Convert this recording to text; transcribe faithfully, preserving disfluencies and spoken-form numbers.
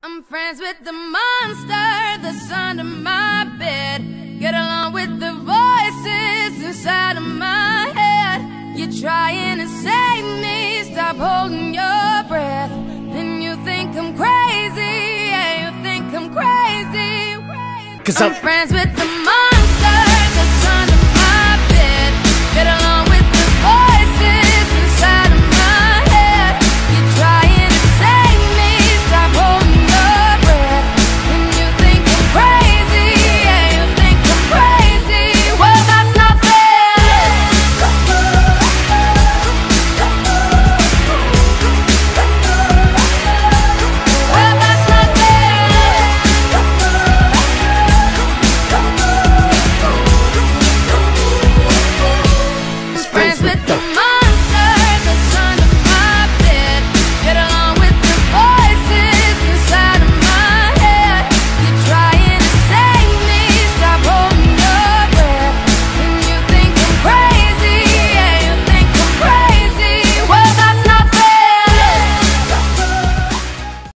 I'm friends with the monster that's under my bed. Get along with the voices inside of my head. You're trying to save me, stop holding your breath. And you think I'm crazy, yeah, you think I'm crazy. Cause I'm, I'm friends with the monster.